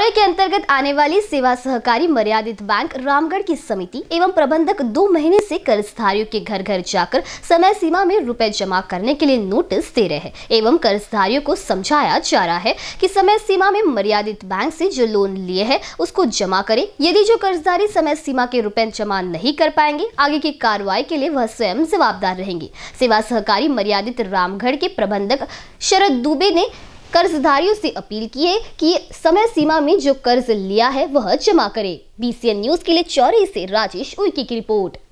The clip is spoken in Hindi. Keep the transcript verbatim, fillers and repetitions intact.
के अंतर्गत आने वाली सेवा सहकारी मर्यादित बैंक रामगढ़ की समिति एवं प्रबंधक दो महीने से कर्जधारियों के घर घर जाकर समय सीमा में रुपए जमा करने के लिए नोटिस दे रहे हैं एवं कर्जधारियों को समझाया जा रहा है कि समय सीमा में मर्यादित बैंक से जो लोन लिए हैं उसको जमा करें। यदि जो कर्जदारी समय सीमा के रुपए जमा नहीं कर पाएंगे, आगे की कार्रवाई के लिए वह स्वयं जवाबदार रहेंगे। सेवा सहकारी मर्यादित रामगढ़ के प्रबंधक शरद दुबे ने कर्जदारियों से अपील की है कि समय सीमा में जो कर्ज लिया है वह जमा करे। बीसीएन न्यूज के लिए चौरी से राजेश उइके की रिपोर्ट।